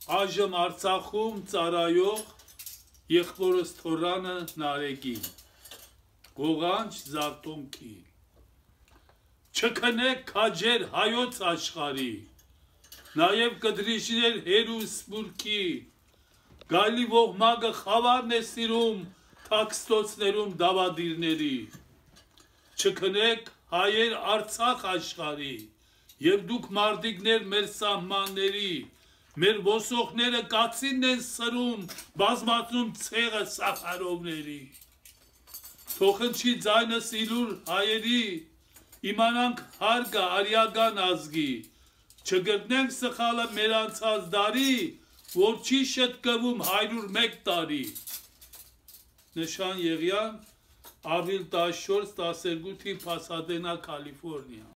Այժմ Արցախում ծառայող եղբորս Թորանը Նարեկին, Գողանջ Զարթոնքի, չքնեք քաջեր հայոց աշխարհի, նաև կդրիշներ հերու սպուրքի, գալի ողմագը խավարն է սիրում թաքստոցներում դավադիրների, չքնեք հայեր Արցախ աշխարհի, եւ դուք մարդիկներ մեր սահմանների, մեր ոսողները կացինն են սրում, բազմացնում ցեղը Սախարովների, թող հնչի ձայնս իլուր հայերի, իմանանք հարգը արիական ազգի, չգտնենք սխալը մեր անցած դարի, որ չի շտկվում 101 տարի։ Նշան Եղիան, ապրիլ 14-12 թիվ Փասադենա, Կալիֆոռնիա։